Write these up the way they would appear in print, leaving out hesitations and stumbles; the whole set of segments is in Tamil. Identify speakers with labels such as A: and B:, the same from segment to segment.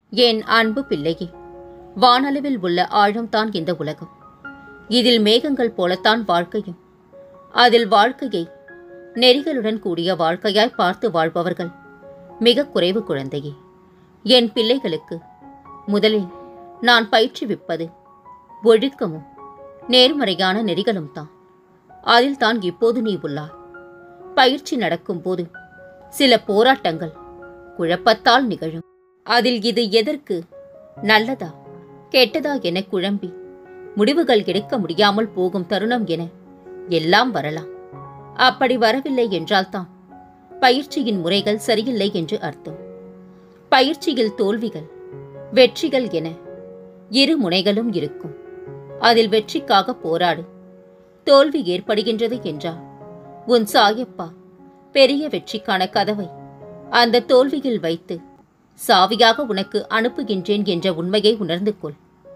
A: என் அன்பு பிள்ளையே, வானளவில் உள்ள ஆழம்தான் இந்த உலகம். இதில் மேகங்கள் போலத்தான் வாழ்க்கையும். அதில் வாழ்க்கையை நெறிகளுடன் கூடிய வாழ்க்கையாய் பார்த்து வாழ்பவர்கள் மிக குறைவு குழந்தையே. என் பிள்ளைகளுக்கு முதலில் நான் பயிற்றுவிப்பது ஒழுக்கமும் நேர்மறையான நெறிகளும் தான். அதில் தான் இப்போது நீ உள்ளாய். பயிற்சி நடக்கும் போது சில போராட்டங்கள் குழப்பத்தால் நிகழும். அதில் இது எதற்கு நல்லதா கெட்டதா என குழம்பி முடிவுகள் எடுக்க முடியாமல் போகும் தருணம் என எல்லாம் வரலாம். அப்படி வரவில்லை என்றால்தான் பயிற்சியின் முறைகள் சரியில்லை என்று அர்த்தம். பயிற்சியில் தோல்விகள் வெற்றிகள் என இரு முனைகளும் இருக்கும். அதில் வெற்றிக்காக போராடு. தோல்வி ஏற்படுகின்றது என்றால் உன் சாயப்பா பெரிய வெற்றிக்கான கதவை அந்த தோல்வியில் வைத்து சாவியாக உனக்கு அனுப்புகின்றேன் என்ற உண்மையை உணர்ந்து கொள்.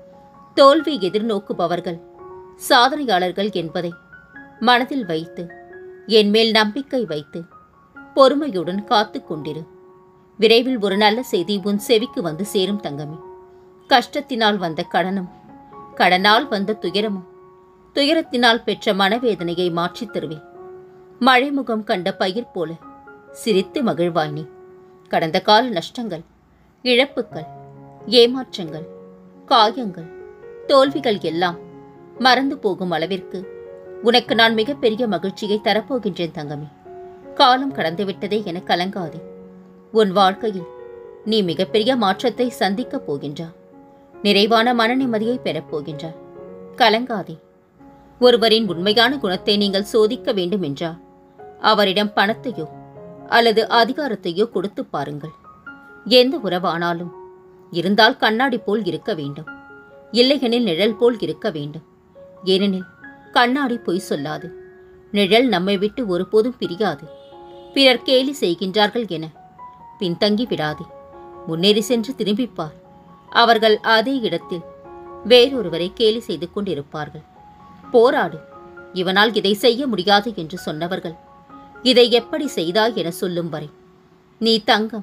A: தோல்வி எதிர்நோக்குபவர்கள் சாதனையாளர்கள் என்பதை மனதில் வைத்து என் மேல் நம்பிக்கை வைத்து பொறுமையுடன் காத்து கொண்டிரு. விரைவில் ஒரு நல்ல செய்தி உன் செவிக்கு வந்து சேரும் தங்கமே. கஷ்டத்தினால் வந்த கடனும் கடனால் வந்த துயரமும் துயரத்தினால் பெற்ற மனவேதனையை மாற்றித் தருவேன். மழைமுகம் கண்ட பயிர் போல சிரித்து மகிழ்வாய் நீ. கடந்த கால நஷ்டங்கள், இழப்புகள், ஏமாற்றங்கள், காயங்கள், தோல்விகள் எல்லாம் மறந்து போகும் அளவிற்கு உனக்கு நான் மிகப்பெரிய மகிழ்ச்சியை தரப்போகின்றேன் தங்கமே. காலம் கடந்துவிட்டதே என கலங்காதே. உன் வாழ்க்கையில் நீ மிகப்பெரிய மாற்றத்தை சந்திக்கப் போகின்றாய். நிறைவான மன நிம்மதியை பெறப்போகின்றாய். கலங்காதே. ஒருவரின் உண்மையான குணத்தை நீங்கள் சோதிக்க வேண்டும் என்றால் அவரிடம் பணத்தையோ அல்லது அதிகாரத்தையோ கொடுத்து பாருங்கள். எந்த உறவானாலும் இருந்தால் கண்ணாடி போல் இருக்க வேண்டும், இல்லையெனில் நிழல் போல் இருக்க வேண்டும். ஏனெனில் கண்ணாடி பொய் சொல்லாது, நிழல் நம்மை விட்டு ஒருபோதும் பிரியாது. பிறர் கேலி செய்கின்றார்கள் என பின்தங்கி விடாதே. முன்னேறி சென்று திரும்பிப்பார். அவர்கள் அதே இடத்தில் வேறொருவரை கேலி செய்து கொண்டிருப்பார்கள். போராடு. இவனால் இதை செய்ய முடியாது என்று சொன்னவர்கள் இதை எப்படி செய்தாய் என சொல்லும் வரை நீ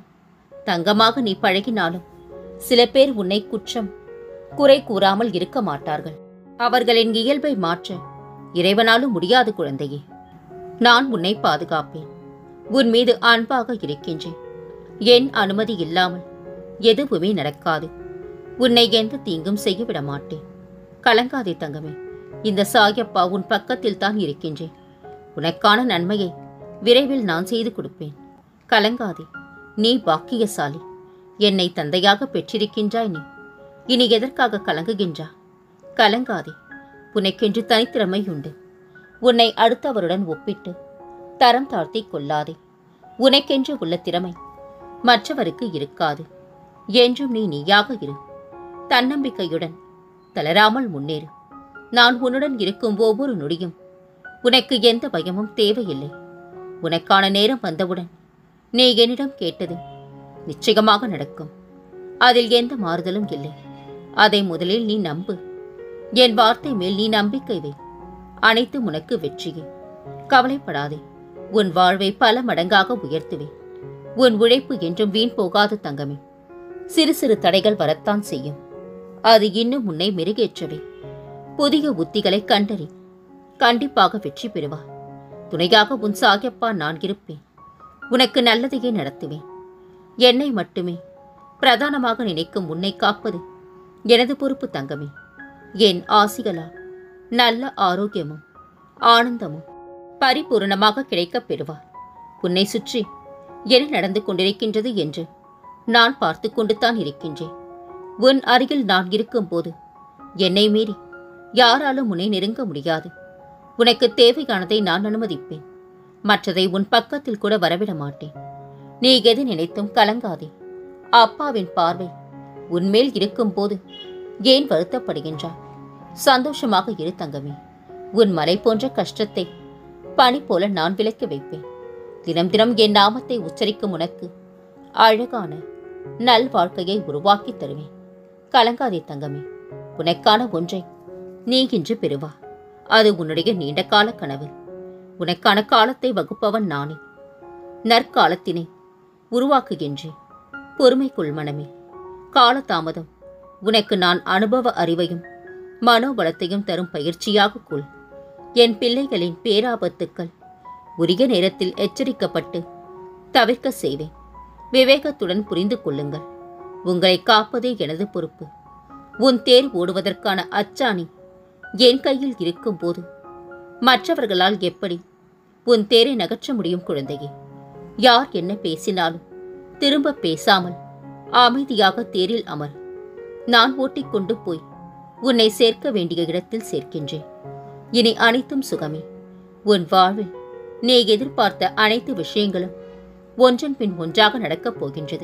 A: தங்கமாக நீ பழகினாலும் சில பேர் உன்னை குற்றம் குறை கூறாமல் இருக்க மாட்டார்கள். அவர்களின் இயல்பை மாற்ற இறைவனாலும் முடியாது குழந்தையே. நான் உன்னை பாதுகாப்பேன். உன் மீது அன்பாக இருக்கின்றேன். என் அனுமதி இல்லாமல் எதுவுமே நடக்காது. உன்னை எந்த தீங்கும் செய்ய விட மாட்டேன். கலங்காதே தங்கமே. இந்த சாயப்பா உன் பக்கத்தில் தான் இருக்கின்றேன். உனக்கான நன்மையை விரைவில் நான் செய்து கொடுப்பேன். கலங்காதே. நீ பாக்கியசாலி. என்னை தந்தையாக பெற்றிருக்கின்றாய் நீ. இனி எதற்காக கலங்குகின்றா? கலங்காதே. உனக்கென்று தனித்திறமை உண்டு. உன்னை அடுத்தவருடன் ஒப்பிட்டு தரம் தாழ்த்தி கொள்ளாதே. உனக்கென்று உள்ள திறமை மற்றவருக்கு இருக்காது. என்றும் நீ நீயாக இரு. தன்னம்பிக்கையுடன் தளராமல் முன்னேறு. நான் உன்னுடன் இருக்கும் ஒவ்வொரு நொடியும் உனக்கு எந்த பயமும் தேவையில்லை. உனக்கான நேரம் வந்தவுடன் நீ என்னிடம் கேட்டது நிச்சயமாக நடக்கும். அதில் எந்த மாறுதலும் இல்லை. அதை முதலில் நீ நம்பு. என் வார்த்தை மேல் நீ நம்பிக்கை வை. அனைத்தும் உனக்கு வெற்றியே. கவலைப்படாதே. உன் வாழ்வை பல மடங்காக உயர்த்துவேன். உன் உழைப்பு என்றும் வீண் போகாது தங்கமே. சிறு சிறு தடைகள் வரத்தான் செய்யும். அது இன்னும் உன்னை மெருகேற்றவே. புதிய உத்திகளை கண்டறி. கண்டிப்பாக வெற்றி பெறுவார். துணையாக உன் சாயப்பா நான் இருப்பேன். உனக்கு நல்லதையே நடத்துவேன். என்னை மட்டுமே பிரதானமாக நினைக்கும் உன்னை காப்பது எனது பொறுப்பு தங்கமே. என் ஆசிகளால் நல்ல ஆரோக்கியமும் ஆனந்தமும் பரிபூர்ணமாக கிடைக்கப் பெறுவார். உன்னை சுற்றி என்ன நடந்து கொண்டிருக்கின்றது என்று நான் பார்த்து கொண்டு தான் இருக்கின்றேன். உன் அருகில் நான் இருக்கும்போது என்னை மீறி யாராலும் உன்னை நெருங்க முடியாது. உனக்கு தேவையானதை நான் அனுமதிப்பேன். மற்றதை உன் பக்கத்தில் கூட வரவிட மாட்டேன். நீ எது நினைத்தும் கலங்காதே. அப்பாவின் பார்வை உன்மேல் இருக்கும்போது ஏன் வருத்தப்படுகின்றாய்? சந்தோஷமாக இரு தங்கமே. உன் மலை போன்ற கஷ்டத்தை பனி போல நான் விலக்கி வைப்பேன். தினம் தினம் என் நாமத்தை உச்சரிக்கும் உனக்கு அழகான நல் வாழ்க்கையை உருவாக்கி தருவேன். கலங்காதே தங்கமே. உனக்கான ஒன்றை நீ இன்று பெறுவா. அது உன்னுடைய நீண்ட கால கனவு. உனக்கான காலத்தை வகுப்பவன் நானே. நற்காலத்தினை உருவாக்குகின்றேன். பொறுமைக்குள் மனமே. காலதாமதம் உனக்கு நான் அனுபவ அறிவையும் மனோபலத்தையும் தரும் பயிற்சியாக கொள். என் பிள்ளைகளின் பேராபத்துக்கள் உரிய நேரத்தில் எச்சரிக்கப்பட்டு தவிர்க்க செய்வேன். விவேகத்துடன் புரிந்து கொள்ளுங்கள். உங்களை காப்பதே எனது பொறுப்பு. உன் தேர் ஓடுவதற்கான அச்சாணி என் கையில் இருக்கும்போது மற்றவர்களால் எப்படி உன் தேரை நகற்ற முடியும்? குழந்தையே, யார் என்ன பேசினாலும் திரும்ப பேசாமல் அமைதியாக தேரில் அமர். நான் ஓட்டிக்கொண்டு போய் உன்னை சேர்க்க வேண்டிய இடத்தில் சேர்க்கின்றேன். இனி அனைத்தும் சுகமே. உன் வாழ்வில் நீ எதிர்பார்த்த அனைத்து விஷயங்களும் ஒன்றன் பின் ஒன்றாக நடக்கப் போகின்றது.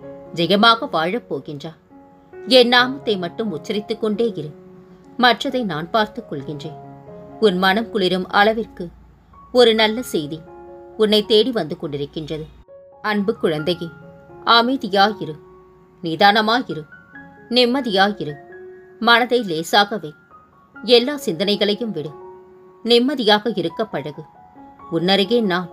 A: ஜெயமாக வாழப் போகின்றா. என் நாமத்தை மட்டும் உச்சரித்துக் கொண்டே இரு. மற்றதை நான் பார்த்துக் கொள்கின்றேன். உன் மனம் குளிரும் அளவிற்கு ஒரு நல்ல செய்தி உன்னை தேடி வந்து கொண்டிருக்கின்றது. அன்பு குழந்தையே, அமைதியாயிரு, நிதானமாயிரு, நிம்மதியாயிரு. மனதை லேசாகவே எல்லா சிந்தனைகளையும் விடு. நிம்மதியாக இருக்க பழகு. உன்னருகே நான்.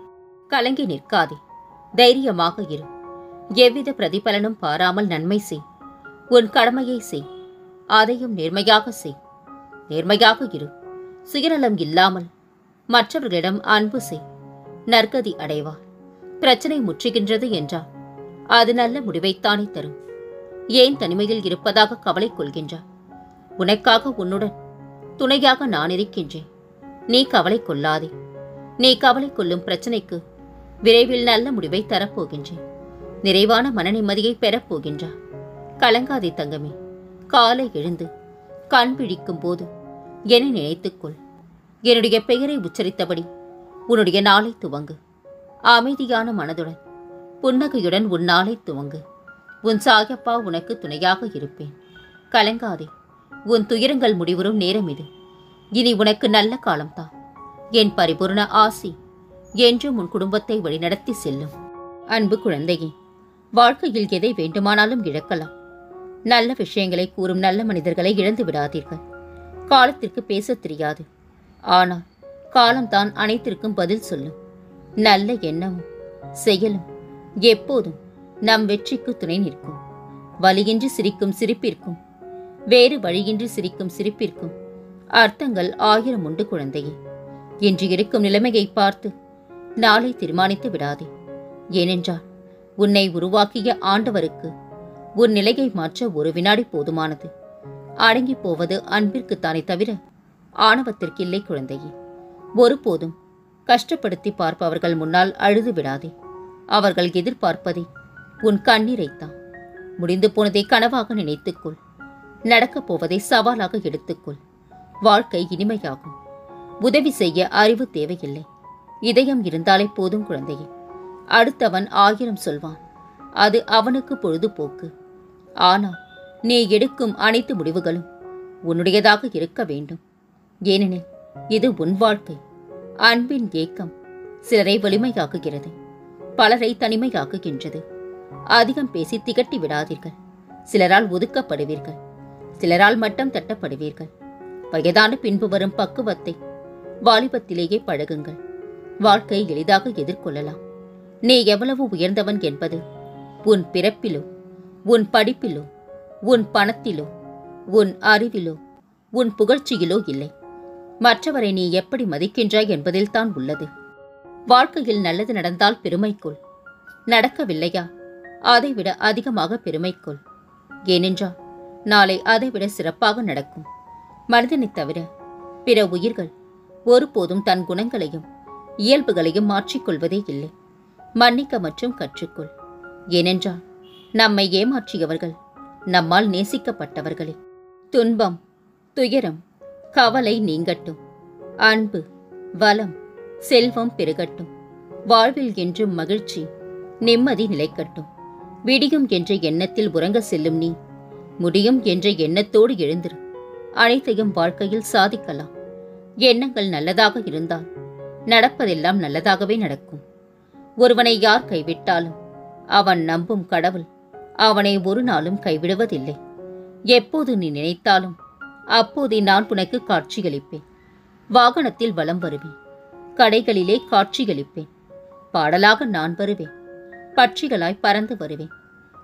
A: கலங்கி நிற்காதே, தைரியமாக இரு. எவ்வித பிரதிபலனும் பாராமல் நன்மை செய். உன் கடமையை செய். அதையும் நேர்மையாக செய். நேர்மையாக இரு. சுயநலம் இல்லாமல் மற்றவர்களிடம் அன்பு செய். நற்கதி அடைவார். பிரச்சனை முற்றுகின்றது என்றால் அது நல்ல முடிவைத்தானே தரும். ஏன் தனிமையில் இருப்பதாக கவலை கொள்கின்றார்? உனக்காக உன்னுடன் துணையாக நான் இருக்கின்றேன். நீ கவலை கொள்ளாதே. நீ கவலை கொள்ளும் பிரச்சனைக்கு விரைவில் நல்ல முடிவை தரப்போகின்றேன். நிறைவான மன நிம்மதியை பெறப்போகின்றார். கலங்காதே தங்கமே. காலை எழுந்து கண் விழிக்கும் போது என்னை நினைத்துக்கொள். என்னுடைய பெயரை உச்சரித்தபடி உன்னுடைய நாளை துவங்கு. அமைதியான மனதுடன் புன்னகையுடன் உன் நாளை துவங்கு. உன் சாயப்பா உனக்கு துணையாக இருப்பேன். கலங்காதே. உன் துயரங்கள் முடிவுறும் நேரம் இது. இனி உனக்கு நல்ல காலம்தான். என் பரிபூர்ண ஆசி என்றும் உன் குடும்பத்தை வழிநடத்தி செல்லும். அன்பு குழந்தையே, வாழ்க்கையில் எதை வேண்டுமானாலும் இழக்கலாம். நல்ல விஷயங்களை கூறும் நல்ல மனிதர்களை இழந்து விடாதீர்கள். காலத்திற்கு பேசத் தெரியாது. ஆனால் காலம்தான் அனைத்திற்கும் பதில் சொல்லும். நல்ல எண்ணமும் செயலும் எப்போதும் நம் வெற்றிக்கு துணை நிற்கும். வலியின்றி சிரிக்கும் சிரிப்பிற்கும் வேறு வழியின்றி சிரிக்கும் சிரிப்பிற்கும் அர்த்தங்கள் 1000 உண்டு குழந்தையே. இன்று இருக்கும் நிலைமையை பார்த்து நாளை தீர்மானித்து விடாதே. ஏனென்றால் உன்னை உருவாக்கிய ஆண்டவருக்கு உன் நிலையை மாற்ற ஒரு வினாடி போதுமானது. அடங்கி போவது அன்பிற்குத்தானே தவிர ஆணவத்திற்கில்லை குழந்தையே. ஒருபோதும் கஷ்டப்படுத்தி பார்ப்பவர்கள் முன்னால் அழுது விடாதே. அவர்கள் எதிர்பார்ப்பதை உன் கண்ணீரைத்தான். முடிந்து போனதை கனவாக நினைத்துக்கொள். நடக்கப் போவதை சவாலாக எடுத்துக்கொள். வாழ்க்கை இனிமையாகும். உதவி செய்ய அறிவு தேவையில்லை. இதயம் இருந்தாலே போதும் குழந்தையே. அடுத்தவன் 1000 சொல்வான். அது அவனுக்கு பொழுதுபோக்கு. ஆனால் நீ எடுக்கும் அனைத்து முடிவுகளும் உன்னுடையதாக இருக்க வேண்டும். ஏனெனில் இது உன் வாழ்க்கை. அன்பின் ஏக்கம் சிலரை வலிமையாக்குகிறது, பலரை தனிமையாக்குகின்றது. அதிகம் பேசி திகட்டி விடாதீர்கள். சிலரால் ஒதுக்கப்படுவீர்கள். சிலரால் மட்டம் தட்டப்படுவீர்கள். வயதான பின்பு வரும் பக்குவத்தை வாலிபத்திலேயே பழகுங்கள். வாழ்க்கை எளிதாக எதிர்கொள்ளலாம். நீ எவ்வளவு உயர்ந்தவன் என்பது உன் பிறப்பிலோ, உன் படிப்பிலோ, உன் பணத்திலோ, உன் அறிவிலோ, உன் புகழ்ச்சியிலோ இல்லை. மற்றவரை நீ எப்படி மதிக்கின்றாய் என்பதில்தான் உள்ளது. வாழ்க்கையில் நல்லது நடந்தால் பெருமைக்கொள். நடக்கவில்லையா அதைவிட அதிகமாக பெருமைக்கொள். ஏனென்றால் நாளை அதைவிட சிறப்பாக நடக்கும். மனிதனைத் தவிர பிற உயிர்கள் ஒருபோதும் தன் குணங்களையும் இயல்புகளையும் மாற்றிக்கொள்வதே இல்லை. மன்னிக்க மற்றும் கற்றுக்கொள். ஏனென்றால் நம்மை ஏமாற்றியவர்கள் நம்மால் நேசிக்கப்பட்டவர்களே. துன்பம், துயரம், கவலை நீங்கட்டும். அன்பு, வளம், செல்வம் பெருகட்டும். வாழ்வில் என்றும் மகிழ்ச்சி, நிம்மதி நிலைக்கட்டும். விடியும் என்ற எண்ணத்தில் உறங்க செல்லும் நீ முடியும் என்ற எண்ணத்தோடு எழுந்திரு. அனைத்தையும் வாழ்க்கையில் சாதிக்கலாம். எண்ணங்கள் நல்லதாக இருந்தால் நடப்பதெல்லாம் நல்லதாகவே நடக்கும். ஒருவனை யார் கைவிட்டாலும் அவன் நம்பும் கடவுள் அவனை ஒரு நாளும் கைவிடுவதில்லை. எப்போது நீ நினைத்தாலும் அப்போதே நான் உனக்கு காட்சியளிப்பேன். வாகனத்தில் வலம் வருவேன். கடைகளிலே காட்சியளிப்பேன். பாடலாக நான் வருவேன். பட்சிகளாய் பறந்து வருவேன்.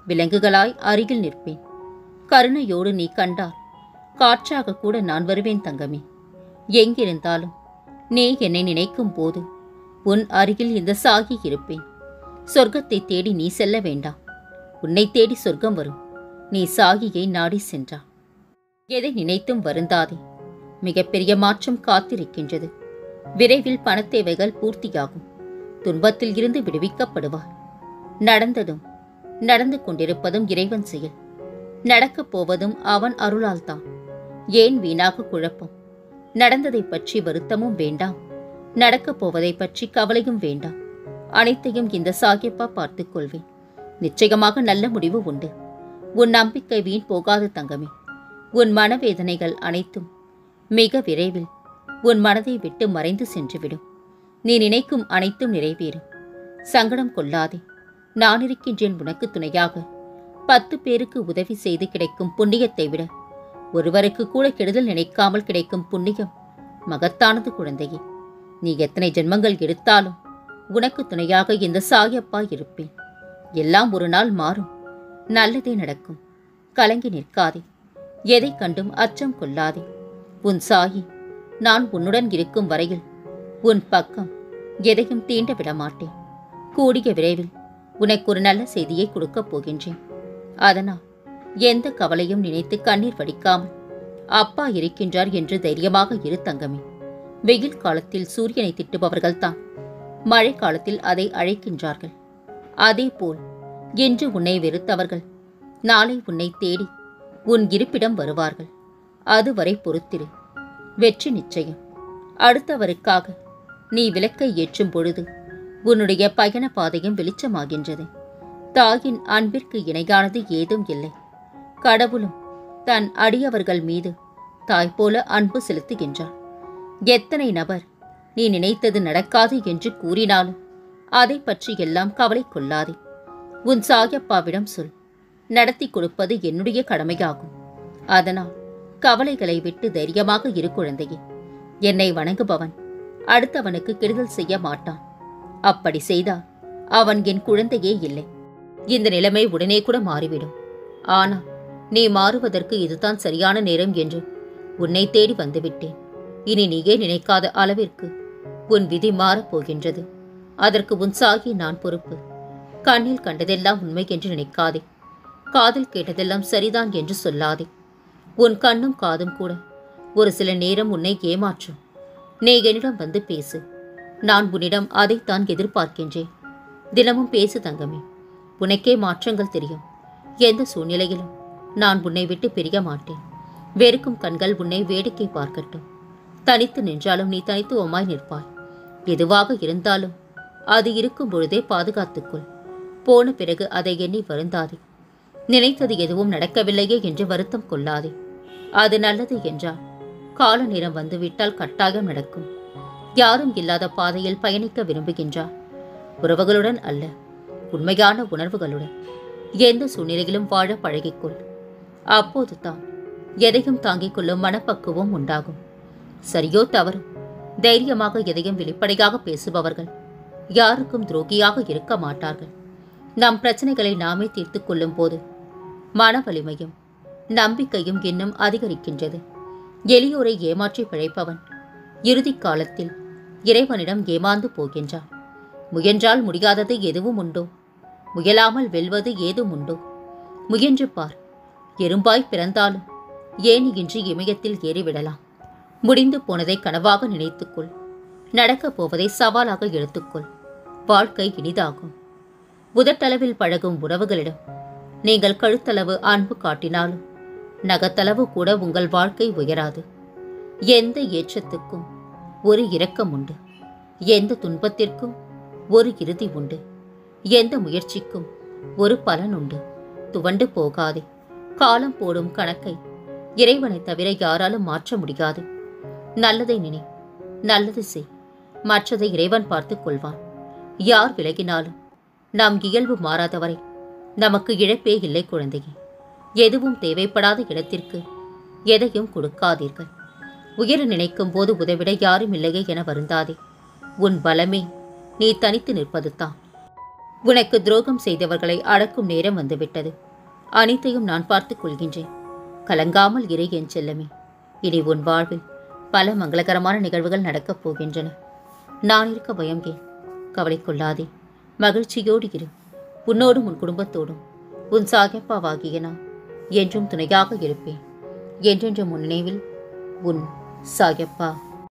A: விலங்குகளாய் அருகில் நிற்பேன். கருணையோடு நீ கண்டால் காற்றாக கூட நான் வருவேன் தங்கமே. எங்கிருந்தாலும் நீ என்னை நினைக்கும் போது உன் அருகில் இந்த சாகி இருப்பேன். சொர்க்கத்தை தேடி நீ செல்ல வேண்டாம், உன்னை தேடி சொர்க்கம் வரும். நீ சாகியை நாடி சென்றா. எதை நினைத்தும் வருந்தாதே, மிகப்பெரிய மாற்றம் காத்திருக்கின்றது. விரைவில் பணத்தேவைகள் பூர்த்தியாகும். துன்பத்தில் இருந்து விடுவிக்கப்படுவார். நடந்ததும் நடந்து கொண்டிருப்பதும் இறைவன் செயல். நடக்கப் போவதும் அவன் அருளால்தான். ஏன் வீணாக குழப்பம்? நடந்ததை பற்றி வருத்தமும் வேண்டாம், நடக்கப் போவதை பற்றி கவலையும் வேண்டாம். அனைத்தையும் இந்த சாகிப்பா பார்த்துக் கொள்வேன். நிச்சயமாக நல்ல முடிவு உண்டு. உன் நம்பிக்கை வீண் போகாது தங்கமே. உன் மனவேதனைகள் அனைத்தும் மிக விரைவில் உன் மனதை விட்டு மறைந்து சென்றுவிடும். நீ நினைக்கும் அனைத்தும் நிறைவேறும். சங்கடம் கொள்ளாதே, நான் இருக்கின்றேன் உனக்கு துணையாக. 10 பேருக்கு உதவி செய்து கிடைக்கும் புண்ணியத்தை விட ஒருவருக்கு கூட கெடுதல் நினைக்காமல் கிடைக்கும் புண்ணியம் மகத்தானது குழந்தையே. நீ எத்தனை ஜென்மங்கள் எடுத்தாலும் உனக்கு துணையாக இந்த சாயப்பா இருப்பேன். எல்லாம் ஒரு நாள் மாறும், நல்லதே நடக்கும். கலங்கி நிற்காதே, எதை கண்டும் அச்சம் கொள்ளாதே. உன் சாயி நான் உன்னுடன் இருக்கும் வரையில் உன் பக்கம் எதையும் தீண்ட விடமாட்டேன். கூடிய விரைவில் உனக்கு ஒரு நல்ல செய்தியை கொடுக்கப் போகின்றேன். அதனால் எந்த கவலையும் நினைத்து கண்ணீர் வடிக்காமல் அப்பா இருக்கின்றார் என்று தைரியமாக இரு தங்கமே. வெயில் காலத்தில் சூரியனை திட்டுபவர்கள்தான் மழை காலத்தில் அதை அழைக்கின்றார்கள். அதேபோல் இன்று உன்னை வெறுத்தவர்கள் நாளை உன்னை தேடி உன் இருப்பிடம் வருவார்கள். அதுவரை பொறுத்திரு, வெற்றி நிச்சயம். அடுத்தவருக்காக நீ விளக்கை ஏற்றும் பொழுது உன்னுடைய பயண பாதையும் வெளிச்சமாகின்றது. தாயின் அன்பிற்கு இணையானது ஏதும் இல்லை. கடவுளும் தன் அடியவர்கள் மீது தாய் போல அன்பு செலுத்துகின்றார். எத்தனை நபர் நீ நினைத்தது நடக்காது என்று கூறினாலும் அதை பற்றி எல்லாம் கவலை கொள்ளாதே. உன் சாயப்பாவிடம் சொல், நடத்தி கொடுப்பது என்னுடைய கடமையாகும். அதனால் கவலைகளை விட்டு தைரியமாக இரு குழந்தையே. என்னை வணங்குபவன் அடுத்தவனுக்கு கெடுதல் செய்ய மாட்டான். அப்படி செய்தால் அவன் என் குழந்தையே இல்லை. இந்த நிலைமை உடனே கூட மாறிவிடும். ஆனால் நீ மாறுவதற்கு இதுதான் சரியான நேரம் என்று உன்னை தேடி வந்துவிட்டேன். இனி நீயே நினைக்காத அளவிற்கு உன் விதி மாறப்போகின்றது. அதற்கு உன் சாகி நான் பொறுப்பு. கண்ணில் கண்டதெல்லாம் உண்மை என்று நினைக்காதே. காதில் கேட்டதெல்லாம் சரிதான் என்று சொல்லாதே. உன் கண்ணும் காதும் கூட ஒரு சில நேரம் உன்னை ஏமாற்றும். நீ என்னிடம் வந்து பேசு. நான் உன்னிடம் அதைத்தான் எதிர்பார்க்கின்றேன். தினமும் பேசு தங்கமே. உனக்கே மாற்றங்கள் தெரியும். எந்த சூழ்நிலையிலும் நான் உன்னை விட்டு பிரிய மாட்டேன். வெறுக்கும் கண்கள் உன்னை வேடிக்கை பார்க்கட்டும். தனித்து நின்றாலும் நீ தனித்துவமாய் நிற்பாய். எதுவாக இருந்தாலும் அது இருக்கும் பொழுதே பாதுகாத்துக்கொள். போன பிறகு அதை எண்ணி வருந்தாதே. நினைத்தது எதுவும் நடக்கவில்லையே என்று வருத்தம் கொள்ளாதே. அது நல்லது என்றால் கால நேரம் வந்துவிட்டால் கட்டாயம் நடக்கும். யாரும் இல்லாத பாதையில் பயணிக்க விரும்புகின்றார். உறவுகளுடன் அல்ல, உண்மையான உணர்வுகளுடன் எந்த சூழ்நிலையிலும் வாழ பழகிக்கொள். அப்போது தான் எதையும் தாங்கிக் கொள்ளும் மனப்பக்குவம் உண்டாகும். சரியோ தவறு, தைரியமாக எதையும் வெளிப்படையாக பேசுபவர்கள் யாருக்கும் துரோகியாக இருக்க மாட்டார்கள். நம் பிரச்சனைகளை நாமே தீர்த்து கொள்ளும் போது மன வலிமையும் நம்பிக்கையும் இன்னும் அதிகரிக்கின்றது. எளியோரை ஏமாற்றி பிழைப்பவன் இறுதி காலத்தில் இறைவனிடம் ஏமாந்து போகின்றான். முயன்றால் முடியாதது எதுவும் உண்டோ? முயலாமல் வெல்வது ஏதும் உண்டோ? முயன்று பார். எறும்பாய் பிறந்தாலும் ஏன் இன்று இமயத்தில் ஏறிவிடலாம். முடிந்து போனதை கனவாக நினைத்துக்கொள். நடக்கப் போவதை சவாலாக எடுத்துக்கொள். வாழ்க்கை இனிதாகும். உதட்டளவில் பழகும் உறவுகளிடம் நீங்கள் கழுத்தளவு அன்பு காட்டினாலும் நகத்தளவு கூட உங்கள் வாழ்க்கை உயராது. எந்த ஏற்றத்துக்கும் ஒரு இரக்கம் உண்டு. எந்த துன்பத்திற்கும் ஒரு இறுதி உண்டு. எந்த முயற்சிக்கும் ஒரு பலன் உண்டு. துவண்டு போகாதே. காலம் போடும் கணக்கை இறைவனை தவிர யாராலும் மாற்ற முடியாது. நல்லதை நினை, நல்லது செய். மற்றதை இறைவன் பார்த்துக் கொள்வான். யார் விலகினாலும் நாம் இயல்பு மாறாதவரை நமக்கு இழப்பே இல்லை குழந்தையே. எதுவும் தேவைப்படாத இடத்திற்கு எதையும் கொடுக்காதீர்கள். உயர நினைக்கும் போது உதவிட யாரும் இல்லையே என வருந்தாதே. உன் பலமே நீ தனித்து நிற்பது தான். உனக்கு துரோகம் செய்தவர்களை அடக்கும் நேரம் வந்துவிட்டது. அனைத்தையும் நான் பார்த்துக் கொள்கின்றேன். கலங்காமல் இரு என் செல்லமே. இனி உன் வாழ்வில் பல மங்களகரமான நிகழ்வுகள் நடக்கப் போகின்றன. நான் இருக்க பயம் ஏன்? கவலை கொள்ளாதே, மகிழ்ச்சியோடு இரு. உன்னோடும் உன் குடும்பத்தோடும் உன் சாயப்பாவாகிய நான் என்றும் துணையாக இருப்பேன். என்றென்றும் உன் நினைவில் உன் சாயப்பா.